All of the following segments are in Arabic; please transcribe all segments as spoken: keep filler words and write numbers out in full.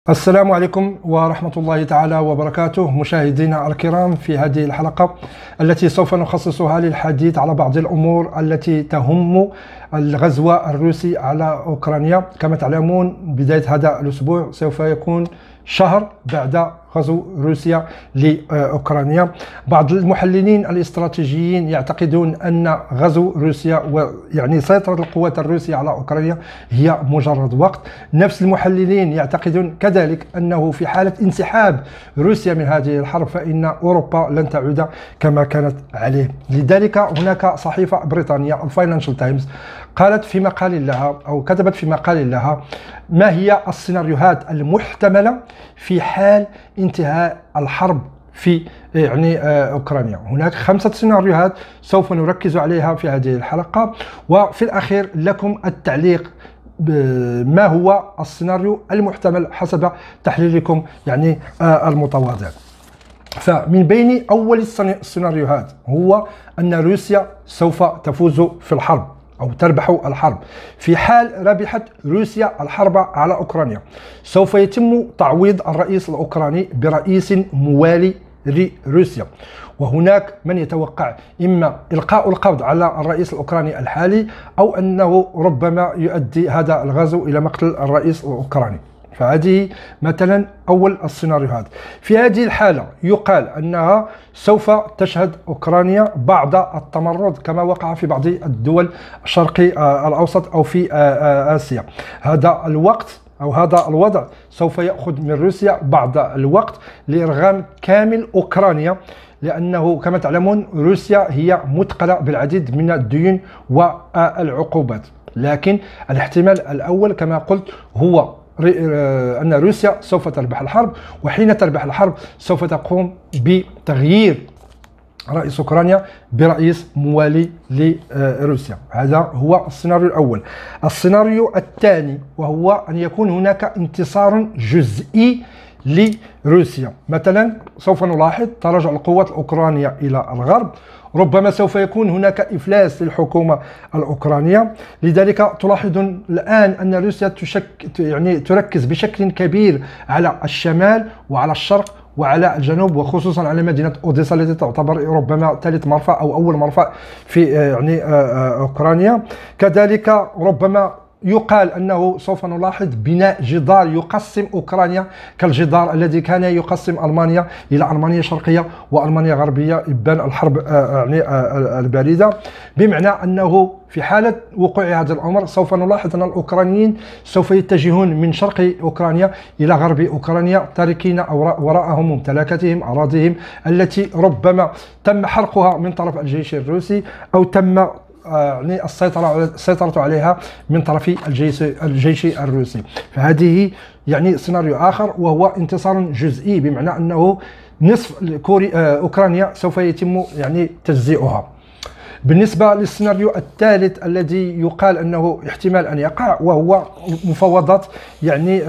السلام عليكم ورحمة الله تعالى وبركاته، مشاهدينا الكرام، في هذه الحلقة التي سوف نخصصها للحديث على بعض الأمور التي تهم الغزو الروسي على أوكرانيا. كما تعلمون، بداية هذا الأسبوع سوف يكون شهر بعد غزو روسيا لأوكرانيا. بعض المحللين الاستراتيجيين يعتقدون أن غزو روسيا ويعني سيطرة القوات الروسية على أوكرانيا هي مجرد وقت. نفس المحللين يعتقدون كذلك أنه في حالة انسحاب روسيا من هذه الحرب فإن أوروبا لن تعود كما كانت عليه. لذلك هناك صحيفة بريطانية الفاينانشال تايمز قالت في مقال لها أو كتبت في مقال لها ما هي السيناريوهات المحتملة في حال انتهاء الحرب في يعني أوكرانيا. هناك خمسة سيناريوهات سوف نركز عليها في هذه الحلقة، وفي الأخير لكم التعليق ما هو السيناريو المحتمل حسب تحليلكم يعني المتواضع. فمن بين أول السيناريوهات هو أن روسيا سوف تفوز في الحرب أو تربح الحرب. في حال ربحت روسيا الحرب على أوكرانيا سوف يتم تعويض الرئيس الأوكراني برئيس موالي لروسيا، وهناك من يتوقع إما إلقاء القبض على الرئيس الأوكراني الحالي أو أنه ربما يؤدي هذا الغزو إلى مقتل الرئيس الأوكراني. فهذه مثلا أول السيناريوهات. في هذه الحالة يقال أنها سوف تشهد أوكرانيا بعض التمرد كما وقع في بعض الدول الشرقي الأوسط أو في آسيا. هذا الوقت أو هذا الوضع سوف يأخذ من روسيا بعض الوقت لإرغام كامل أوكرانيا، لأنه كما تعلمون روسيا هي مثقلة بالعديد من الديون والعقوبات. لكن الاحتمال الأول كما قلت هو أن روسيا سوف تربح الحرب، وحين تربح الحرب سوف تقوم بتغيير رئيس أوكرانيا برئيس موالي لروسيا. هذا هو السيناريو الأول. السيناريو الثاني وهو أن يكون هناك انتصار جزئي لروسيا. مثلا سوف نلاحظ تراجع القوات الأوكرانية إلى الغرب، ربما سوف يكون هناك إفلاس للحكومة الأوكرانية. لذلك تلاحظون الآن أن روسيا تشك يعني تركز بشكل كبير على الشمال وعلى الشرق وعلى الجنوب، وخصوصا على مدينة أوديسا التي تعتبر ربما ثالث مرفأ أو أول مرفأ في يعني أوكرانيا. كذلك ربما يقال أنه سوف نلاحظ بناء جدار يقسم أوكرانيا كالجدار الذي كان يقسم ألمانيا إلى ألمانيا شرقية وألمانيا غربية إبان الحرب يعني الباردة، بمعنى أنه في حالة وقوع هذا الأمر سوف نلاحظ أن الأوكرانيين سوف يتجهون من شرق أوكرانيا إلى غرب أوكرانيا تاركين وراءهم ممتلكاتهم أراضيهم التي ربما تم حرقها من طرف الجيش الروسي أو تم يعني السيطرة السيطرة عليها من طرف الجيش الجيش الروسي. فهذه يعني سيناريو آخر وهو انتصار جزئي، بمعنى أنه نصف كوري أوكرانيا سوف يتم يعني تجزئها. بالنسبة للسيناريو الثالث الذي يقال أنه احتمال أن يقع وهو مفاوضات يعني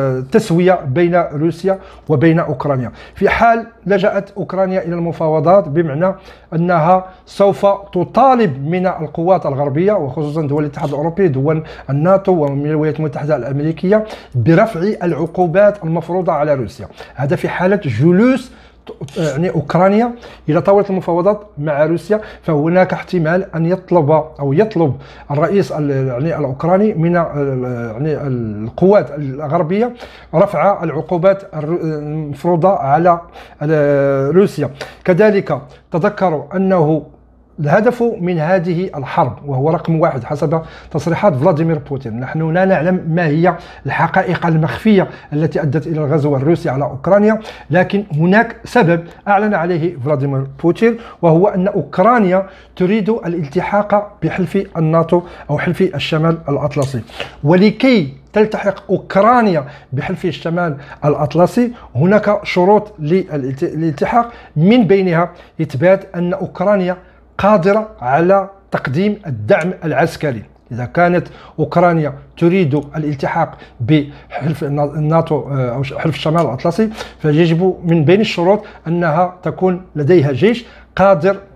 تسوية بين روسيا وبين أوكرانيا. في حال لجأت أوكرانيا إلى المفاوضات بمعنى أنها سوف تطالب من القوات الغربية وخصوصا دول الاتحاد الأوروبي، دول الناتو ومن الولايات المتحدة الأمريكية برفع العقوبات المفروضة على روسيا. هذا في حالة جلوس يعني أوكرانيا إلى طاولة المفاوضات مع روسيا. فهناك احتمال أن يطلب أو يطلب الرئيس يعني الأوكراني من يعني القوات الغربية رفع العقوبات المفروضة على روسيا. كذلك تذكروا أنه الهدف من هذه الحرب وهو رقم واحد حسب تصريحات فلاديمير بوتين، نحن لا نعلم ما هي الحقائق المخفية التي أدت إلى الغزو الروسي على أوكرانيا، لكن هناك سبب أعلن عليه فلاديمير بوتين وهو أن أوكرانيا تريد الالتحاق بحلف الناتو أو حلف الشمال الأطلسي. ولكي تلتحق أوكرانيا بحلف الشمال الأطلسي هناك شروط للالتحاق، من بينها إثبات أن أوكرانيا قادرة على تقديم الدعم العسكري. إذا كانت أوكرانيا تريد الالتحاق بحلف الناتو أو حلف الشمال الأطلسي فيجب من بين الشروط أنها تكون لديها جيش قادر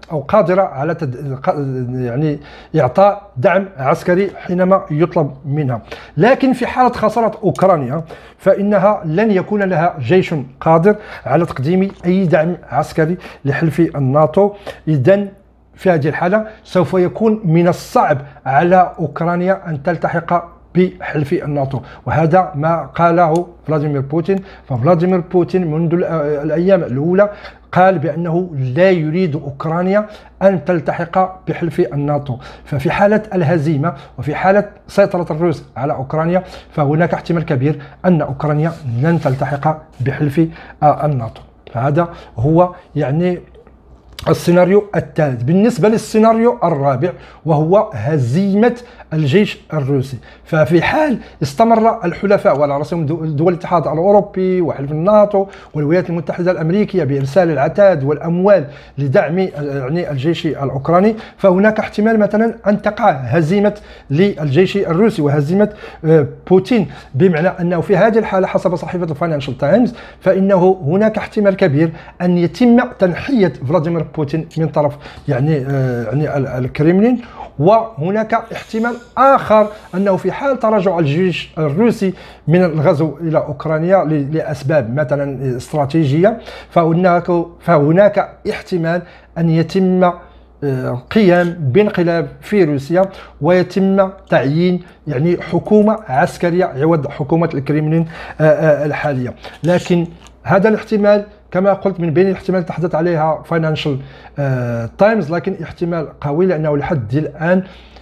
أو قادرة على تد... يعني إعطاء دعم عسكري حينما يطلب منها. لكن في حالة خسارة أوكرانيا فإنها لن يكون لها جيش قادر على تقديم أي دعم عسكري لحلف الناتو. إذن في هذه الحالة سوف يكون من الصعب على أوكرانيا أن تلتحق بحلف الناتو، وهذا ما قاله فلاديمير بوتين. ففلاديمير بوتين منذ الأيام الأولى قال بأنه لا يريد أوكرانيا أن تلتحق بحلف الناتو. ففي حالة الهزيمة وفي حالة سيطرة الروس على أوكرانيا فهناك احتمال كبير أن أوكرانيا لن تلتحق بحلف الناتو. فهذا هو يعني السيناريو الثالث. بالنسبة للسيناريو الرابع وهو هزيمة الجيش الروسي، ففي حال استمر الحلفاء وعلى رأسهم دول الاتحاد الأوروبي وحلف الناتو والولايات المتحدة الأمريكية بإرسال العتاد والأموال لدعم يعني الجيش الأوكراني، فهناك احتمال مثلا أن تقع هزيمة للجيش الروسي وهزيمة بوتين، بمعنى أنه في هذه الحالة حسب صحيفة الفاينانشال تايمز فإنه هناك احتمال كبير أن يتم تنحية فلاديمير بوتين من طرف يعني يعني الكريملين. وهناك احتمال آخر أنه في حال تراجع الجيش الروسي من الغزو إلى أوكرانيا لأسباب مثلا استراتيجية فهناك فهناك احتمال أن يتم القيام بانقلاب في روسيا ويتم تعيين يعني حكومة عسكرية عوض حكومة الكريملين الحالية. لكن هذا الاحتمال كما قلت من بين الاحتمال تحدث عليها فاينانشال تايمز، لكن احتمال قوي لأنه لحد الآن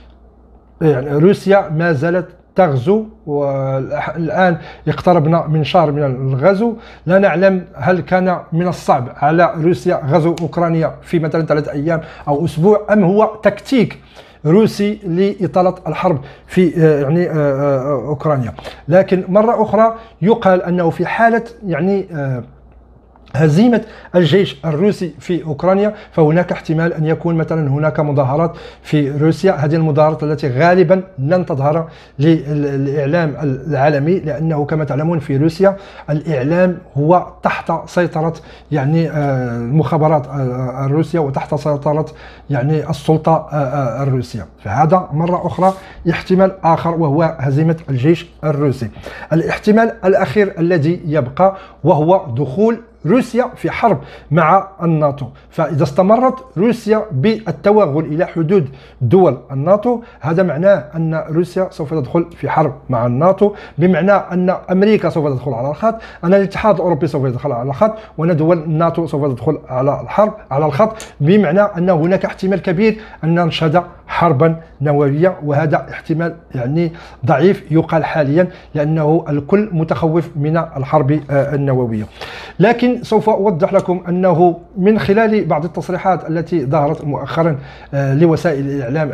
يعني روسيا ما زالت تغزو، والآن اقتربنا من شهر من الغزو. لا نعلم هل كان من الصعب على روسيا غزو أوكرانيا في مثلا ثلاثة أيام أو أسبوع، أم هو تكتيك روسي لإطالة الحرب في يعني أوكرانيا. لكن مرة أخرى يقال أنه في حالة يعني هزيمة الجيش الروسي في أوكرانيا فهناك احتمال أن يكون مثلا هناك مظاهرات في روسيا. هذه المظاهرات التي غالبا لن تظهر للإعلام العالمي، لأنه كما تعلمون في روسيا الإعلام هو تحت سيطرة يعني المخابرات الروسية وتحت سيطرة يعني السلطة الروسية. فهذا مرة أخرى احتمال آخر وهو هزيمة الجيش الروسي. الاحتمال الأخير الذي يبقى وهو دخول روسيا في حرب مع الناتو. فإذا استمرت روسيا بالتوغل إلى حدود دول الناتو هذا معناه أن روسيا سوف تدخل في حرب مع الناتو، بمعنى أن أمريكا سوف تدخل على الخط، أن الاتحاد الأوروبي سوف يدخل على الخط، وأن دول الناتو سوف تدخل على الحرب على الخط، بمعنى أن هناك احتمال كبير أن نشهد حربا نووية. وهذا احتمال يعني ضعيف يقال حاليا لأنه الكل متخوف من الحرب النووية. لكن سوف أوضح لكم أنه من خلال بعض التصريحات التي ظهرت مؤخرا لوسائل الإعلام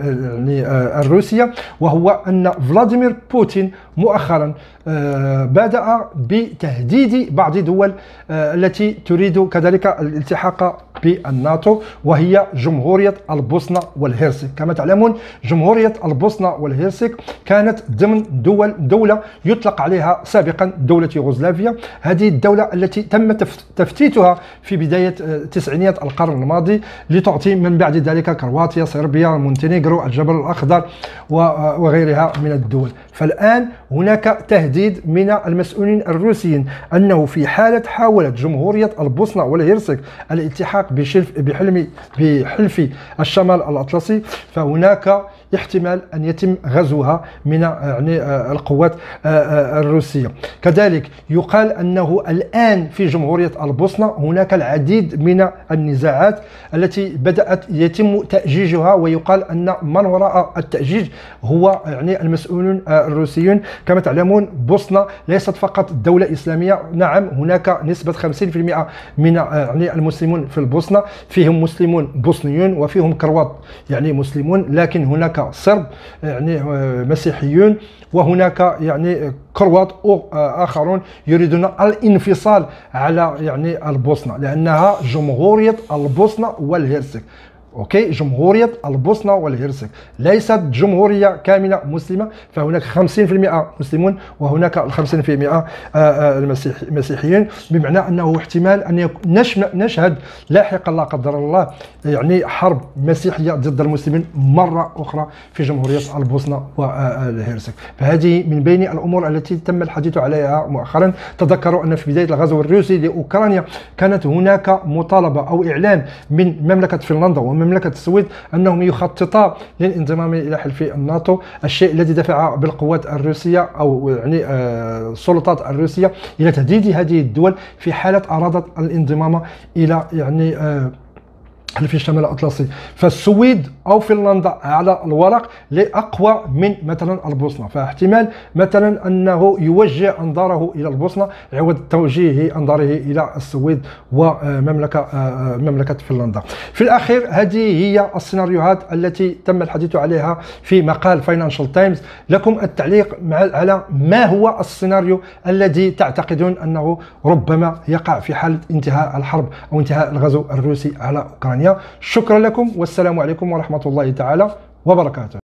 الروسية، وهو أن فلاديمير بوتين مؤخرا بدأ بتهديد بعض الدول التي تريد كذلك الالتحاق بالناتو، وهي جمهورية البوسنة والهرسك. كما تعلمون جمهورية البوسنة والهرسك كانت ضمن دول دولة يطلق عليها سابقا دولة يوغوسلافيا. هذه الدولة التي تم تفتيتها في بداية تسعينيات القرن الماضي لتعطي من بعد ذلك كرواتيا، صربيا، مونتينيغرو، الجبل الأخضر وغيرها من الدول. فالآن هناك تهديد من المسؤولين الروسيين أنه في حالة حاولت جمهورية البوسنة والهرسك الالتحاق بحلم بحلف الشمال الأطلسي فهناك احتمال أن يتم غزوها من يعني القوات الروسية. كذلك يقال أنه الآن في جمهورية البوسنة هناك العديد من النزاعات التي بدأت يتم تأجيجها، ويقال أن من وراء التأجيج هو يعني المسؤولون الروسيون. كما تعلمون بوسنة ليست فقط دولة إسلامية، نعم هناك نسبة خمسين بالمئة من يعني المسلمون في البوسنة، فيهم مسلمون بوسنيون وفيهم كروات يعني مسلمون، لكن هناك صرب يعني مسيحيون، وهناك يعني كروات آخرون يريدون الانفصال على يعني البوسنة لأنها جمهورية البوسنة والهرسك. اوكي، جمهوريه البوسنه والهرسك ليست جمهوريه كامله مسلمه، فهناك خمسين بالمئة مسلمون وهناك خمسين بالمئة المسيح مسيحيين، بمعنى انه احتمال ان نشهد لاحقا لا قدر الله يعني حرب مسيحيه ضد المسلمين مره اخرى في جمهوريه البوسنه والهرسك. فهذه من بين الامور التي تم الحديث عليها مؤخرا. تذكروا ان في بدايه الغزو الروسي لاوكرانيا كانت هناك مطالبه او اعلان من مملكه فنلندا ومملكه السويد انهم يخططا للانضمام الى حلف الناتو، الشيء الذي دفع بالقوات الروسيه او يعني السلطات الروسيه الى تهديد هذه الدول في حاله ارادت الانضمام الى يعني حلف الشمال الاطلسي. فالسويد او فنلندا على الورق اقوى من مثلا البوسنه، فاحتمال مثلا انه يوجه انظاره الى البوسنه عوض توجيه انظاره الى السويد ومملكه مملكه فنلندا. في الاخير هذه هي السيناريوهات التي تم الحديث عليها في مقال فاينانشال تايمز. لكم التعليق على ما هو السيناريو الذي تعتقدون انه ربما يقع في حال انتهاء الحرب او انتهاء الغزو الروسي على اوكرانيا. شكرا لكم والسلام عليكم ورحمة الله تعالى وبركاته.